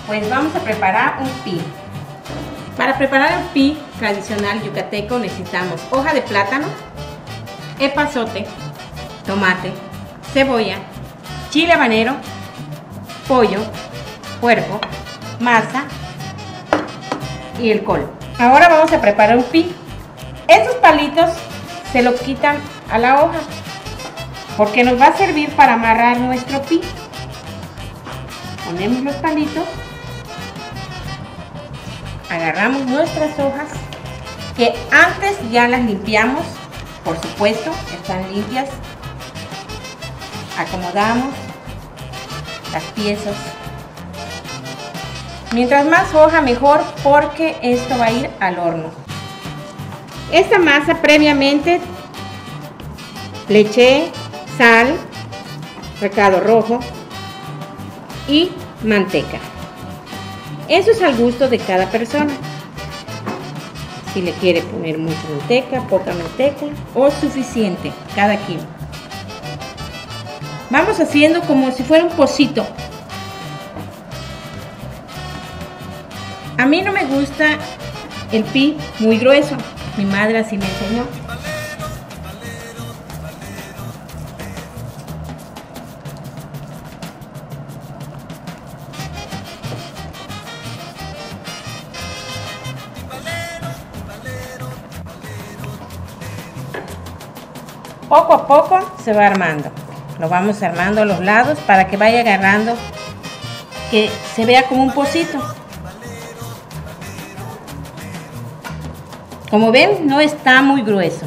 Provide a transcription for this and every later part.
Pues vamos a preparar un pie. Para preparar el pie tradicional yucateco necesitamos hoja de plátano, epazote, tomate, cebolla, chile habanero, pollo, puerco, masa y el col. Ahora vamos a preparar un pie. Estos palitos se los quitan a la hoja porque nos va a servir para amarrar nuestro pie. Ponemos los palitos, agarramos nuestras hojas que antes ya las limpiamos, por supuesto, están limpias. Acomodamos las piezas. Mientras más hoja mejor porque esto va a ir al horno. Esta masa previamente le eché sal, recado rojo y manteca. Eso es al gusto de cada persona. Si le quiere poner mucha manteca, poca manteca o suficiente, cada quien. Vamos haciendo como si fuera un pocito. A mí no me gusta el pie muy grueso. Mi madre así me enseñó. Poco a poco se va armando. Lo vamos armando a los lados para que vaya agarrando, que se vea como un pocito. Como ven, no está muy grueso.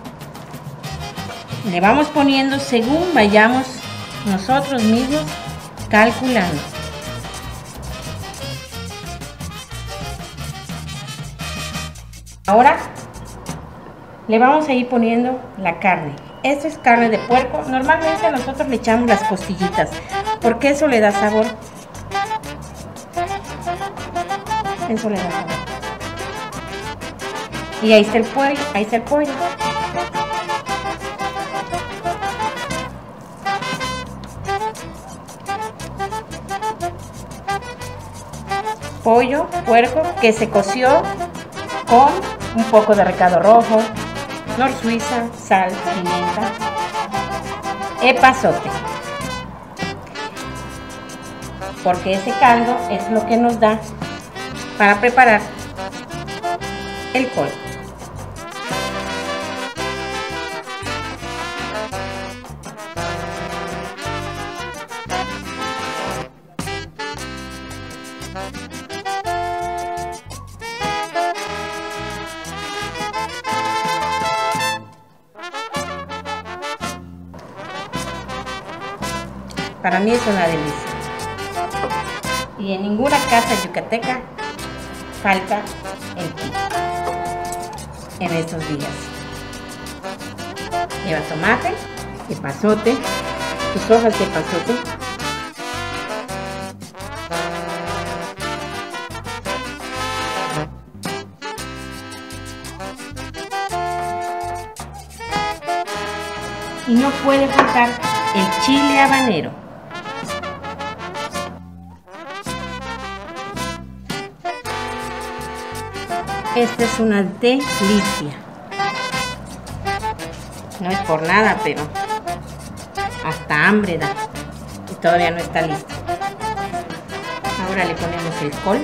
Le vamos poniendo según vayamos nosotros mismos calculando. Ahora le vamos a ir poniendo la carne. Esta es carne de puerco. Normalmente nosotros le echamos las costillitas porque eso le da sabor. Eso le da sabor. Y ahí está el pollo, ahí está el pollo. Pollo, puerco, que se coció con un poco de recado rojo, nor suiza, sal, pimienta, epazote. Porque ese caldo es lo que nos da para preparar el col. Para mí es una delicia. Y en ninguna casa yucateca falta el pie en estos días. Lleva tomate, epazote, sus hojas de epazote, y no puede faltar el chile habanero. Esta es una delicia. No es por nada, pero hasta hambre da. Y todavía no está listo. Ahora le ponemos el col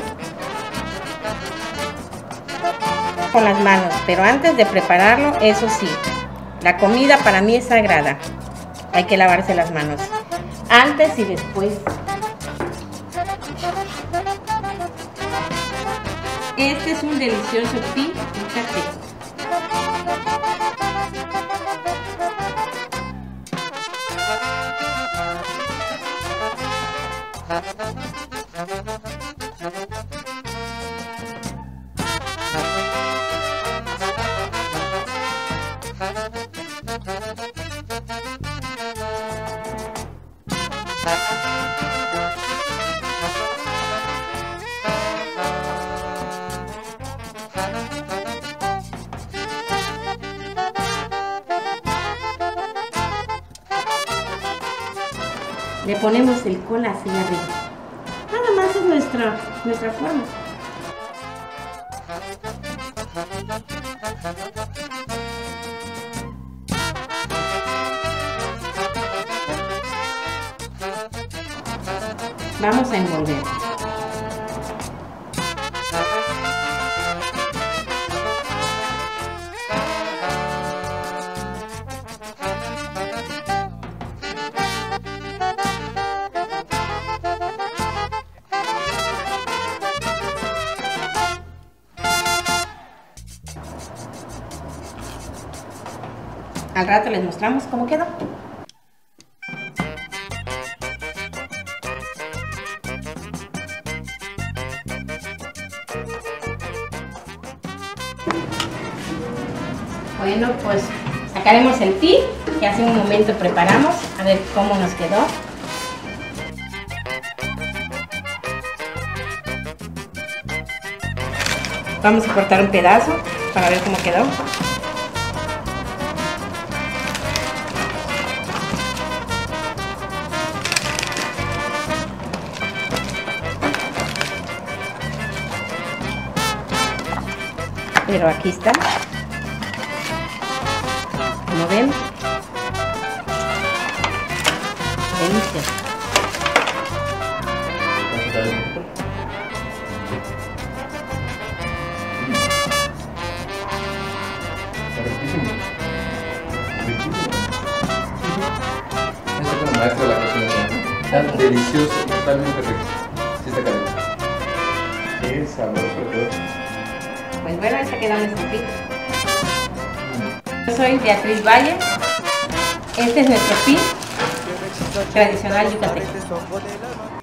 con las manos. Pero antes de prepararlo, eso sí, la comida para mí es sagrada. Hay que lavarse las manos antes y después. Este es un delicioso pie yucateco. Le ponemos el col así arriba. Nada más es nuestra forma. Vamos a envolver. Al rato les mostramos cómo quedó. Bueno, pues sacaremos el pi que hace un momento preparamos, a ver cómo nos quedó. Vamos a cortar un pedazo para ver cómo quedó. Pero aquí está. Como ven, delicioso. Es como maestro de la cocina. Está delicioso, totalmente rico. Sí está caliente. Qué sabroso todo. Pues bueno, esta quedó nuestro pi. Yo soy Beatriz Valle. Este es nuestro pi tradicional yucateco.